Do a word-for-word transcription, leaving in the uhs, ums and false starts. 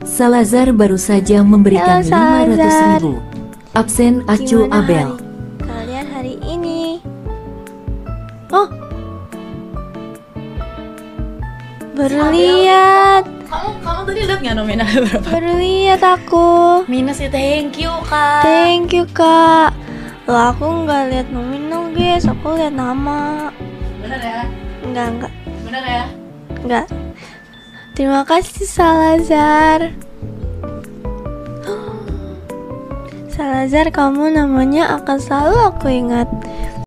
Salazar baru saja memberikan Halo, lima ratus Salazar. ribu. Absen Acu Gimana Abel. hari kalian hari ini? Oh, baru Abel, lihat, Kamu kamu tadi lihat nggak nominalnya berapa? baru lihat aku. Minus ya, thank you kak. Thank you kak. Lah aku nggak lihat nominal guys, aku lihat nama. Bener ya? Enggak enggak Bener ya? enggak. Terima kasih Salazar. Salazar, kamu namanya akan selalu aku ingat.